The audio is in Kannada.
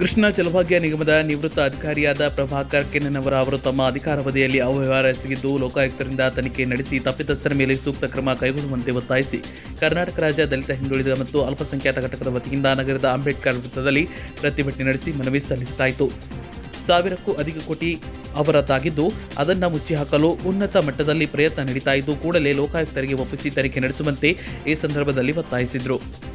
ಕೃಷ್ಣಾ ಜಲಭಾಗ್ಯ ನಿಗಮದ ನಿವೃತ್ತ ಅಧಿಕಾರಿಯಾದ ಪ್ರಭಾಕರ್ ಕೆನ್ನನವರ ಅವರು ತಮ್ಮ ಅಧಿಕಾರಾವಧಿಯಲ್ಲಿ ಅವ್ಯವಹಾರ ಎಸಗಿದ್ದು ಲೋಕಾಯುಕ್ತರಿಂದ ತನಿಖೆ ನಡೆಸಿ ತಪ್ಪಿತಸ್ಥರ ಮೇಲೆ ಸೂಕ್ತ ಕ್ರಮ ಕೈಗೊಳ್ಳುವಂತೆ ಒತ್ತಾಯಿಸಿ ಕರ್ನಾಟಕ ರಾಜ್ಯ ದಲಿತ ಹಿಂದುಳಿದ ಮತ್ತು ಅಲ್ಪಸಂಖ್ಯಾತ ಘಟಕದ ವತಿಯಿಂದ ನಗರದ ಅಂಬೇಡ್ಕರ್ ವೃತ್ತದಲ್ಲಿ ಪ್ರತಿಭಟನೆ ನಡೆಸಿ ಮನವಿ ಸಲ್ಲಿಸಲಾಯಿತು. 1000ಕ್ಕೂ ಅಧಿಕ ಕೋಟಿ ಅವರದ್ದಾಗಿದ್ದು ಅದನ್ನು ಮುಚ್ಚಿ ಹಾಕಲು ಉನ್ನತ ಮಟ್ಟದಲ್ಲಿ ಪ್ರಯತ್ನ ನಡೀತಾ ಇದ್ದು ಕೂಡಲೇ ಲೋಕಾಯುಕ್ತರಿಗೆ ಒಪ್ಪಿಸಿ ತನಿಖೆ ನಡೆಸುವಂತೆ ಈ ಸಂದರ್ಭದಲ್ಲಿ ಒತ್ತಾಯಿಸಿದರು.